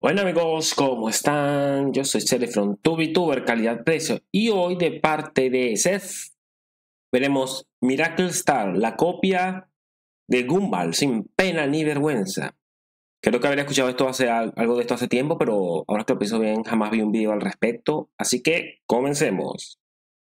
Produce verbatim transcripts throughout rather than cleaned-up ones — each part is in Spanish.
Bueno amigos, ¿cómo están? Yo soy Celefron, tu VTuber calidad-precio y hoy de parte de Seth veremos Miracle Star, la copia de Gumball sin pena ni vergüenza. Creo que habría escuchado esto hace algo de esto hace tiempo, pero ahora que lo pienso bien, jamás vi un video al respecto, así que comencemos.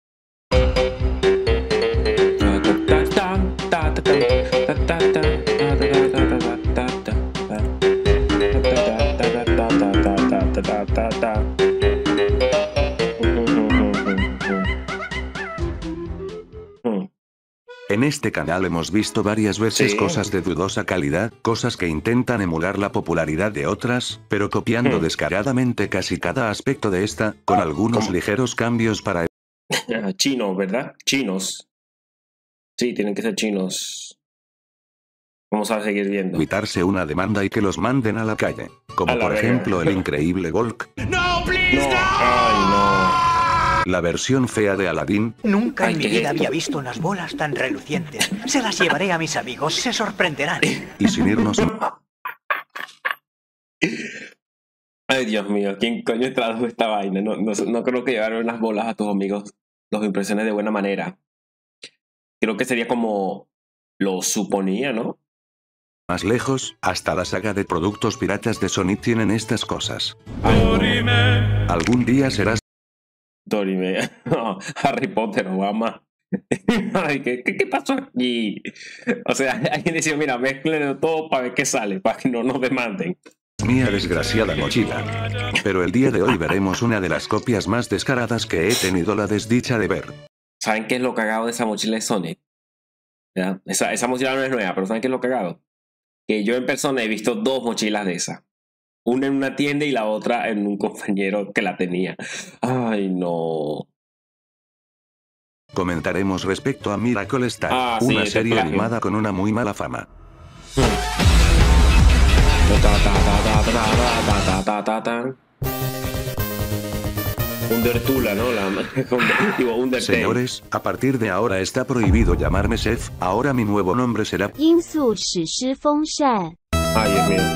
En este canal hemos visto varias veces Sí. cosas de dudosa calidad, cosas que intentan emular la popularidad de otras, pero copiando Hmm. descaradamente casi cada aspecto de esta, con algunos ¿Cómo? ligeros cambios para Chinos, ¿verdad? Chinos. Sí, tienen que ser chinos. Vamos a seguir viendo. evitarse una demanda y que los manden a la calle. Como A la por verga. ejemplo el increíble Golk, No, ay la versión fea de Aladdin, Nunca Ay, en mi ¿qué es vida esto? había visto unas bolas tan relucientes. Se las llevaré a mis amigos, se sorprenderán. y sin irnos no. Ay, Dios mío, ¿quién coño tradujo esta vaina? No, no, no creo que llevar unas bolas a tus amigos los impresiones de buena manera. Creo que sería como lo suponía, ¿no? más lejos, hasta la saga de productos piratas de Sony tienen estas cosas. Ay, no. Algún día serás Dorime. No, Harry Potter, Obama. Ay, ¿qué, qué, qué pasó aquí? O sea, alguien decía, mira, mezclen todo para ver qué sale, para que no nos demanden. mía desgraciada mochila. Pero el día de hoy veremos una de las copias más descaradas que he tenido la desdicha de ver. ¿Saben qué es lo cagado de esa mochila de Sonic? ¿Ya? Esa, esa mochila no es nueva, pero ¿saben qué es lo cagado? Que yo en persona he visto dos mochilas de esas. Una en una tienda y la otra en un compañero que la tenía. Ay, no. Comentaremos respecto a Miracle Star, Ah, sí, una este serie plagio. animada con una muy mala fama. Undertula, ¿no? La, digo, Undertale. Señores, a partir de ahora está prohibido llamarme Seth, ahora mi nuevo nombre será 音速史诗风扇。 Ay, Dios mío.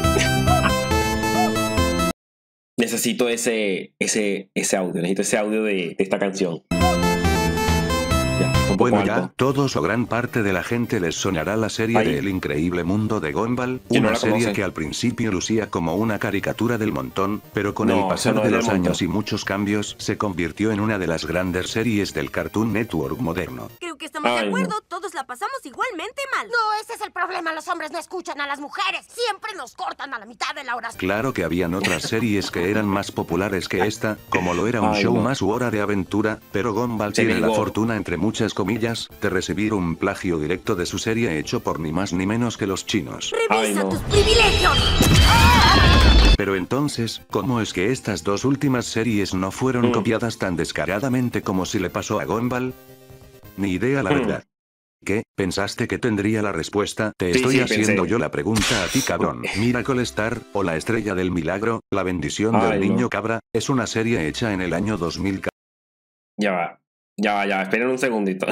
Necesito ese, ese, ese audio, necesito ese audio de, de esta canción. Ya, un poco Bueno alto. ya, todos o gran parte de la gente les sonará la serie Ay. de El increíble mundo de Gumball, ¿Quién no una la serie conoce? que al principio lucía como una caricatura del montón, pero con No, el pasar eso no de es del los años montón. y muchos cambios, se convirtió en una de las grandes series del Cartoon Network moderno. Creo que estamos Ay, de acuerdo, no. todos la pasamos igualmente mal. No, ese es el problema. Los hombres no escuchan a las mujeres. Siempre nos cortan a la mitad de la oración. Claro que habían otras series que eran más populares que esta, como lo era un Ay, show no. más u Hora de Aventura, pero Gumball Se tiene la vengó. fortuna entre muchas comillas, de recibir un plagio directo de su serie hecho por ni más ni menos que los chinos. Ay, Revisa no. tus privilegios. Pero entonces, ¿cómo es que estas dos últimas series no fueron Mm. copiadas tan descaradamente como si le pasó a Gumball? Ni idea la Mm. verdad. ¿Qué? ¿Pensaste que tendría la respuesta? Te Sí, estoy sí, haciendo pensé. yo la pregunta a ti, cabrón. Miracle Star, o La Estrella del Milagro, La Bendición Ay, del no. Niño Cabra, es una serie hecha en el año dos mil catorce. Ya va, ya va, ya va. Esperen un segundito.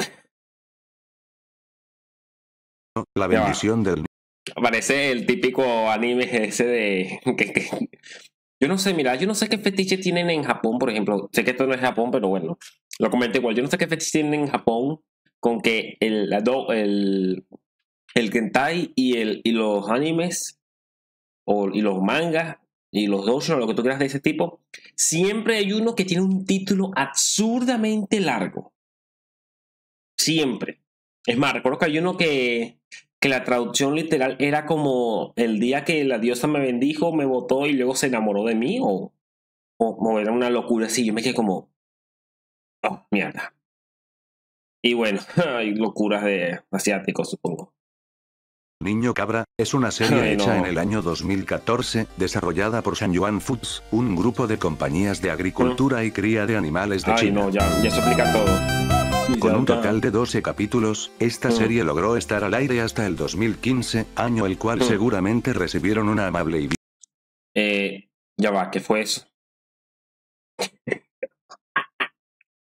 La Ya va. Bendición del Parece el típico anime ese de... que- que- Yo no sé, mira, yo no sé qué fetiche tienen en Japón, por ejemplo. Sé que esto no es Japón, pero bueno, lo comenté igual. Yo no sé qué fetiche tienen en Japón con que el, la do- el, el hentai y, el, y los animes o, y los mangas y los doujos, lo que tú quieras de ese tipo, siempre hay uno que tiene un título absurdamente largo. Siempre. Es más, recuerdo que hay uno que, que la traducción literal era como el día que la diosa me bendijo, me votó y luego se enamoró de mí, o, o, o era una locura así. Yo me quedé como, oh, mierda. Y bueno, hay locuras de asiáticos, supongo. Niño Cabra, es una serie Ay, hecha no. en el año dos mil catorce, desarrollada por Sanyuan Foods, un grupo de compañías de agricultura y cría de animales de Ay, China. no, ya, ya se explica todo. Con Ya un está. total de doce capítulos, esta Mm. serie logró estar al aire hasta el dos mil quince, año el cual Mm. seguramente recibieron una amable y Eh, ya va, ¿qué fue eso?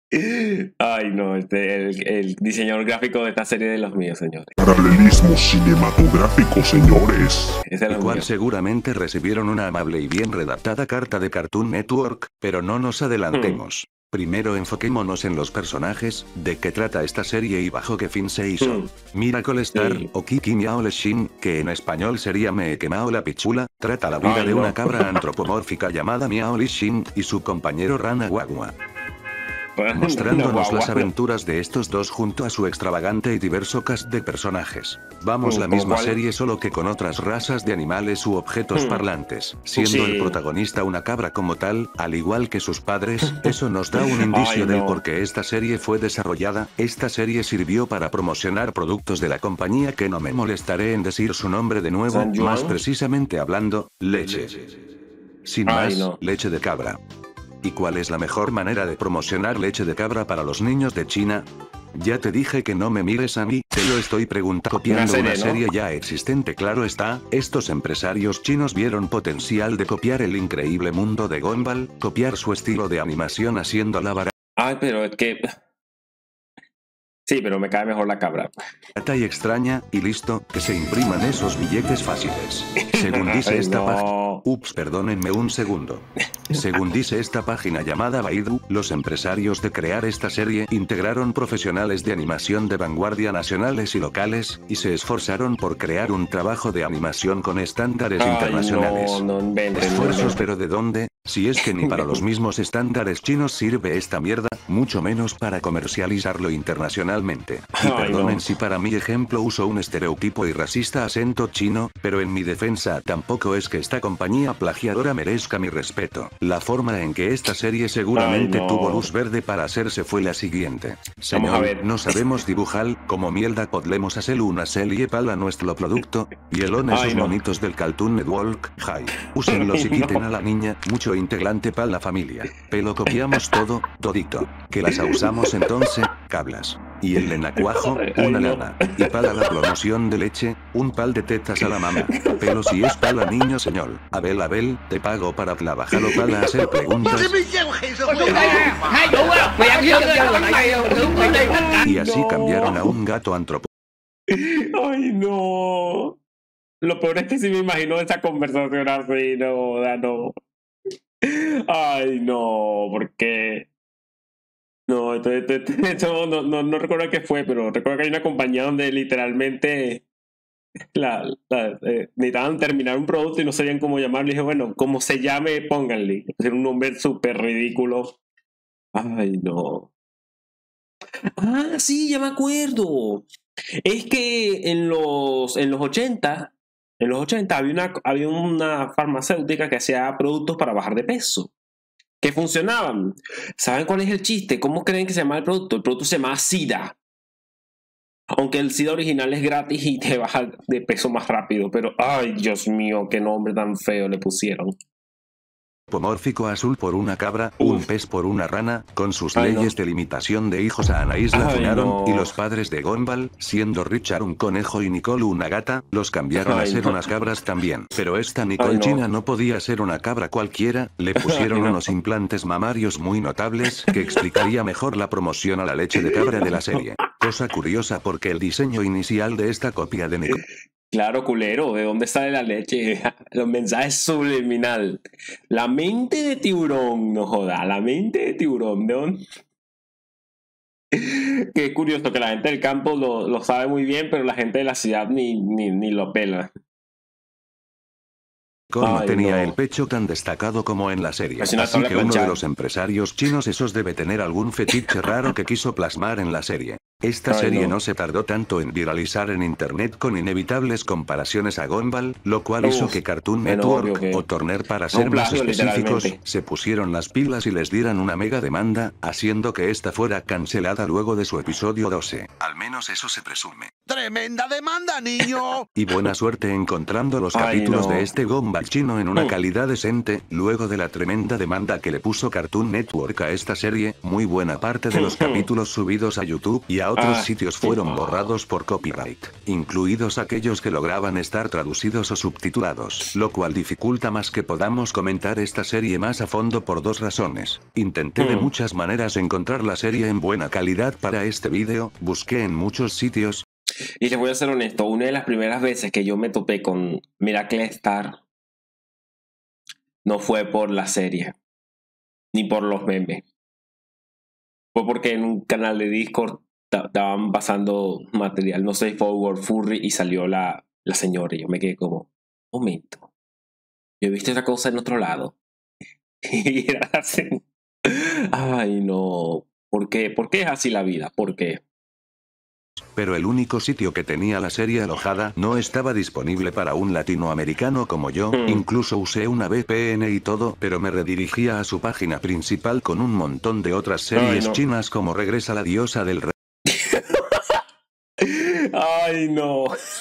Ay, no, este, el, el diseñador gráfico de esta serie de los míos, señores. Paralelismo cinematográfico, señores. Ese es El el cual mío. seguramente recibieron una amable y bien redactada carta de Cartoon Network, pero no nos adelantemos. Primero enfoquémonos en los personajes, de qué trata esta serie y bajo qué fin se hizo. Mm. Miracle Star, Sí. o Kiki Miao Le Shin, que en español sería Me Quemao la Pichula, trata la vida Ay, de no. una cabra antropomórfica llamada Miao Li Shin, y su compañero Rana Guagua. Mostrándonos Una las guagua. aventuras de estos dos junto a su extravagante y diverso cast de personajes. Vamos, Mm, la ¿como misma cuál? serie solo que con otras razas de animales u objetos Mm. parlantes, siendo Sí. el protagonista una cabra como tal, al igual que sus padres. Eso nos da un indicio Ay, del no. por qué esta serie fue desarrollada. Esta serie sirvió para promocionar productos de la compañía que no me molestaré en decir su nombre de nuevo, ¿San Juan? más precisamente hablando, leche. Sin Ay, más, no. leche de cabra. ¿Y cuál es la mejor manera de promocionar leche de cabra para los niños de China? Ya te dije que no me mires a mí, te lo estoy preguntando. Copiando serie, una ¿no? serie ya existente, claro está. Estos empresarios chinos vieron potencial de copiar el increíble mundo de Gumball, copiar su estilo de animación haciéndola barata Ay, pero es que... Sí, pero me cae mejor la cabra. y extraña, y listo, que se impriman esos billetes fáciles. Según dice Ay, esta no. página... Ups, perdónenme un segundo. Según dice esta página llamada Baidu, los empresarios de crear esta serie integraron profesionales de animación de vanguardia nacionales y locales, y se esforzaron por crear un trabajo de animación con estándares Ay, internacionales. no, no inventen, no Esfuerzos, inventen. pero ¿de dónde? Si es que ni para los mismos estándares chinos sirve esta mierda, mucho menos para comercializarlo internacionalmente. Y Ay, perdonen no. si para mi ejemplo uso un estereotipo y racista acento chino, pero en mi defensa tampoco es que esta compañía plagiadora merezca mi respeto. La forma en que esta serie seguramente Ay, no. tuvo luz verde para hacerse fue la siguiente. Señor, a ver. no sabemos dibujar, como mierda podemos hacer una serie para nuestro producto, y elon Ay, esos no. monitos del Cartoon Network, hi. Úsenlos y Ay, quiten no. a la niña, mucho integrante para la familia. Pero copiamos todo, todito. Que las usamos entonces, cablas. Y el lenacuajo, una Ay, no. lana. Y para la promoción de leche, un pal de tetas a la mamá. Pero si es para niño señor, Abel Abel, te pago para trabajar o para hacer preguntas. Y así No. cambiaron a un gato antropo. Ay, no. Lo peor es que sí me imagino esa conversación así, no, da, no. Ay, no, porque... No, esto, esto- esto- esto no, no, no recuerdo qué fue, pero recuerdo que hay una compañía donde literalmente la, la, eh, necesitaban terminar un producto y no sabían cómo llamarlo. Y dije, bueno, como se llame, pónganle. Era un nombre súper ridículo. Ay, no. Ah, sí, ya me acuerdo. Es que en los, en los ochenta, en los ochenta había una, había una farmacéutica que hacía productos para bajar de peso, que funcionaban. ¿Saben cuál es el chiste? ¿Cómo creen que se llama el producto? El producto se llama SIDA. Aunque el SIDA original es gratis y te baja de peso más rápido. Pero, ay, Dios mío, qué nombre tan feo le pusieron. Pomórfico azul por una cabra, un Uf. pez por una rana, con sus Ay, leyes no. de limitación de hijos a Anaís la Ay, funaron, no. y los padres de Gumball, siendo Richard un conejo y Nicole una gata, los cambiaron a Ay, ser no. unas cabras también. Pero esta Nicole Ay, no. China no podía ser una cabra cualquiera, le pusieron Ay, no. unos implantes mamarios muy notables, que explicaría mejor la promoción a la leche de cabra de la serie. Cosa curiosa porque el diseño inicial de esta copia de Nicole Claro, culero, ¿de dónde sale la leche? Los mensajes subliminal. La mente de tiburón, no joda, la mente de tiburón, ¿de dónde? Qué curioso que la gente del campo lo, lo sabe muy bien, pero la gente de la ciudad ni, ni, ni lo pela. no Ay, tenía no. el pecho tan destacado como en la serie. Es una Así tabla que uno de planchada. los empresarios chinos esos debe tener algún fetiche raro que quiso plasmar en la serie. Esta Ay, serie no. no se tardó tanto en viralizar en internet con inevitables comparaciones a Gumball, lo cual hizo Uf, que Cartoon bueno, Network, obvio que- o Turner para un ser más plagio, específicos, literalmente. se pusieron las pilas y les dieran una mega demanda, haciendo que esta fuera cancelada luego de su episodio doce. Al menos eso se presume. ¡Tremenda demanda, niño! Y buena suerte encontrando los Ay, capítulos no. de este Gumball chino en una Mm. calidad decente, luego de la tremenda demanda que le puso Cartoon Network a esta serie, muy buena parte de los capítulos subidos a YouTube y a otros Ah, sitios sí. fueron borrados por copyright, incluidos aquellos que lograban estar traducidos o subtitulados, lo cual dificulta más que podamos comentar esta serie más a fondo por dos razones. Intenté de Hmm. muchas maneras encontrar la serie en buena calidad para este vídeo, busqué en muchos sitios, Y les voy a ser honesto, una de las primeras veces que yo me topé con Miracle Star no fue por la serie, ni por los memes. Fue porque en un canal de Discord estaban pasando material, no sé, Forward Furry, y salió la, la señora. Y yo me quedé como, momento, yo he visto esa cosa en otro lado. Y era así. Ay, no. ¿Por qué? ¿Por qué es así la vida? ¿Por qué? pero el único sitio que tenía la serie alojada no estaba disponible para un latinoamericano como yo, Hmm. incluso usé una V P N y todo, pero me redirigía a su página principal con un montón de otras series Ay, no. chinas como Regresa la diosa del rey. Ay, no.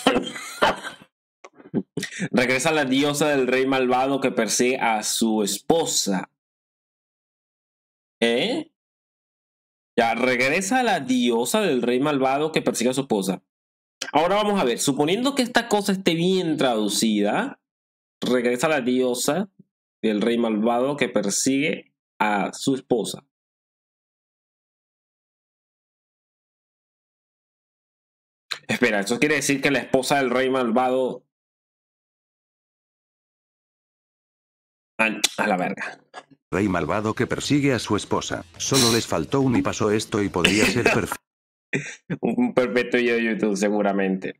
Regresa la diosa del rey malvado que persigue a su esposa. ¿Eh? Ya, regresa la diosa del rey malvado que persigue a su esposa. Ahora vamos a ver, suponiendo que esta cosa esté bien traducida, regresa la diosa del rey malvado que persigue a su esposa. Espera, ¿eso quiere decir que la esposa del rey malvado... Ah, a la verga. Rey malvado que persigue a su esposa. Solo les faltó un y pasó esto y podría ser perfecto. Un perfecto video de YouTube, seguramente.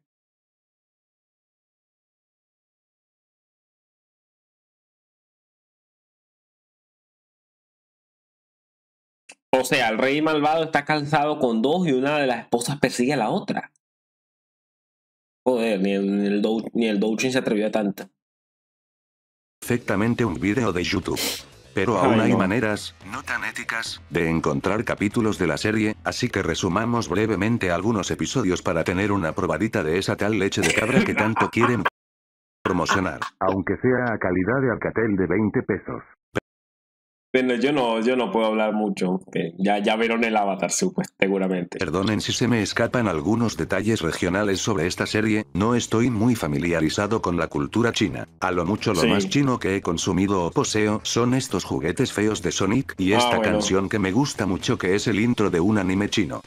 O sea, el rey malvado está casado con dos y una de las esposas persigue a la otra. Joder, ni el, ni el, Dou- ni el Douchin se atrevió a tanto. Perfectamente un video de YouTube. Pero Ay, aún hay no. maneras, no tan éticas, de encontrar capítulos de la serie, así que resumamos brevemente algunos episodios para tener una probadita de esa tal leche de cabra que tanto quieren promocionar, aunque sea a calidad de Alcatel de veinte pesos. Bueno, yo no, yo no puedo hablar mucho. Que ya, ya vieron el avatar, supuest- seguramente. Perdonen si se me escapan algunos detalles regionales sobre esta serie, no estoy muy familiarizado con la cultura china. A lo mucho lo Sí. más chino que he consumido o poseo son estos juguetes feos de Sonic y Ah, esta bueno. canción que me gusta mucho que es el intro de un anime chino.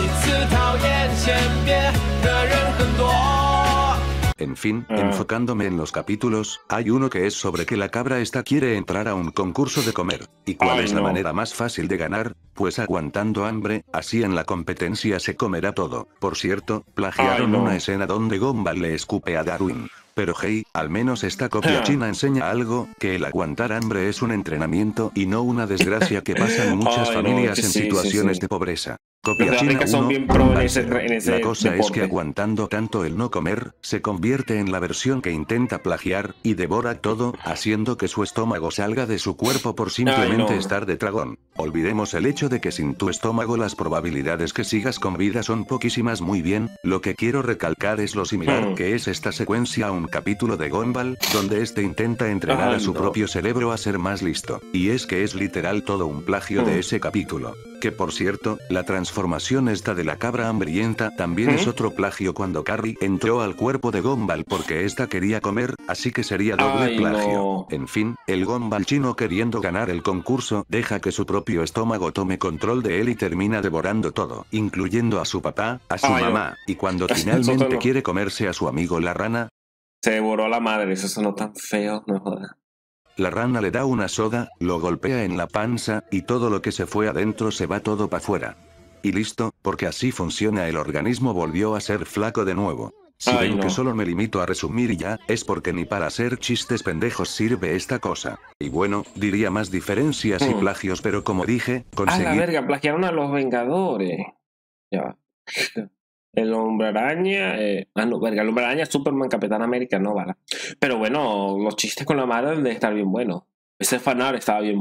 En fin, Ah. enfocándome en los capítulos, hay uno que es sobre que la cabra esta quiere entrar a un concurso de comer. ¿Y cuál Ay, es la no. manera más fácil de ganar? Pues aguantando hambre, así en la competencia se comerá todo. Por cierto, plagiaron Ay, no. una escena donde Gumball le escupe a Darwin. Pero hey, al menos esta copia Ah. china enseña algo, que el aguantar hambre es un entrenamiento y no una desgracia que pasan muchas Ay, no, familias sí, en sí, situaciones sí. de pobreza. Los Copia de china África son uno, bien pro en Gumball ese, cero. en ese La cosa es deporte. que aguantando tanto el no comer, se convierte en la versión que intenta plagiar, y devora todo, haciendo que su estómago salga de su cuerpo por simplemente Ay, no. estar de tragón. Olvidemos el hecho de que sin tu estómago las probabilidades que sigas con vida son poquísimas. Muy bien, lo que quiero recalcar es lo similar Hmm. que es esta secuencia a un capítulo de Gumball, donde este intenta entrenar Ay, a su no. propio cerebro a ser más listo. Y es que es literal todo un plagio de Hmm. ese capítulo. Que por cierto, la transformación esta de la cabra hambrienta también es ¿Mm? otro plagio cuando Carrie entró al cuerpo de Gumball porque ésta quería comer, así que sería doble Ay, plagio. no. En fin, el Gumball chino queriendo ganar el concurso deja que su propio estómago tome control de él y termina devorando todo, incluyendo a su papá, a su Ay, no. mamá, y cuando Eso finalmente no. quiere comerse a su amigo la rana, Se devoró a la madre, eso sonó tan feo, no jodas. la rana le da una soda, lo golpea en la panza, y todo lo que se fue adentro se va todo para afuera. Y listo, porque así funciona el organismo, volvió a ser flaco de nuevo. Si Ay, ven no. que solo me limito a resumir y ya, es porque ni para hacer chistes pendejos sirve esta cosa. Y bueno, diría más diferencias y Hmm. plagios, pero como dije, A la conseguí verga, plagiaron a los Vengadores. Ya va. El Hombre Araña. Eh, ah, no, verga, el Hombre Araña, Superman, Capitán América, no, vale. Pero bueno, los chistes con la madre deben de estar bien buenos. Ese fanart estaba bien bueno.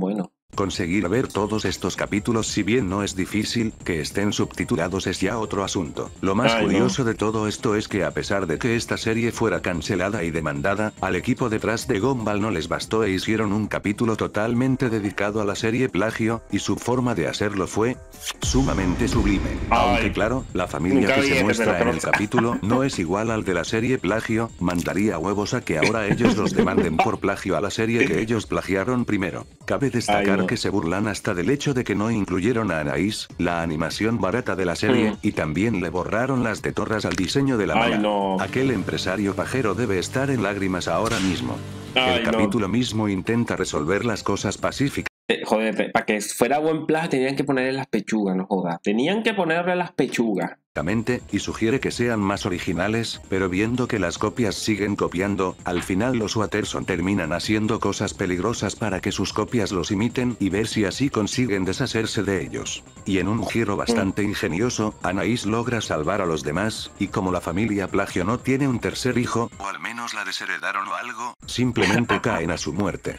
Conseguir ver todos estos capítulos, si bien no es difícil, que estén subtitulados es ya otro asunto. Lo más Ay, curioso no. de todo esto es que a pesar de que esta serie fuera cancelada y demandada, al equipo detrás de Gumball no les bastó e hicieron un capítulo totalmente dedicado a la serie plagio, y su forma de hacerlo fue sumamente sublime. Ay. Aunque claro, la familia Nunca que vi se este, muestra pero en el creo- capítulo no es igual al de la serie plagio, mandaría huevos a que ahora ellos los demanden por plagio a la serie que ellos plagiaron primero. Cabe destacar Ay, no. que se burlan hasta del hecho de que no incluyeron a Anaís, la animación barata de la serie, Mm. y también le borraron las tetorras al diseño de la Ay, mala. no. Aquel empresario pajero debe estar en lágrimas ahora mismo. Ay, El no. capítulo mismo intenta resolver las cosas pacíficamente. Eh, Joder, para que fuera buen plagio tenían que ponerle las pechugas, no jodas. Tenían que ponerle las pechugas. y sugiere que sean más originales, pero viendo que las copias siguen copiando, al final los Watterson terminan haciendo cosas peligrosas para que sus copias los imiten y ver si así consiguen deshacerse de ellos. Y en un giro bastante ingenioso, Anaís logra salvar a los demás, y como la familia plagio no tiene un tercer hijo, o al menos la desheredaron o algo, simplemente caen a su muerte.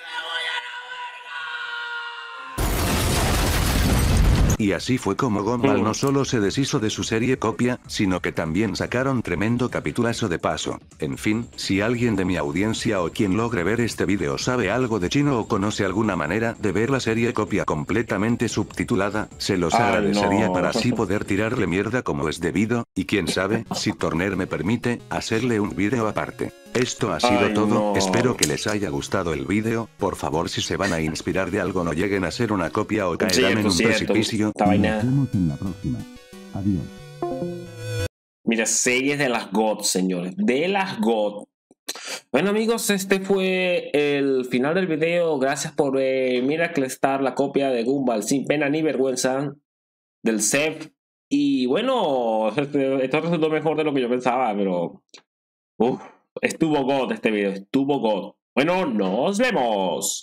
Y así fue como Gumball no solo se deshizo de su serie copia, sino que también sacaron tremendo capitulazo de paso. En fin, si alguien de mi audiencia o quien logre ver este video sabe algo de chino o conoce alguna manera de ver la serie copia completamente subtitulada, se los Ay, agradecería no. para así poder tirarle mierda como es debido, y quién sabe, si Turner me permite, hacerle un video aparte. Esto ha sido Ay, todo, no. espero que les haya gustado el video, por favor si se van a inspirar de algo no lleguen a hacer una copia o caerán Cierto, en un cierto. precipicio. Esta vaina. Nos vemos en la próxima. Adiós. Mira, series de las G O T, señores. De las G O T. Bueno, amigos, este fue el final del video. Gracias por eh, Miracle Star, la copia de Gumball sin pena ni vergüenza del C E F. Y bueno, este, esto resultó mejor de lo que yo pensaba, pero uf, estuvo G O T este video, estuvo G O T. Bueno, nos vemos.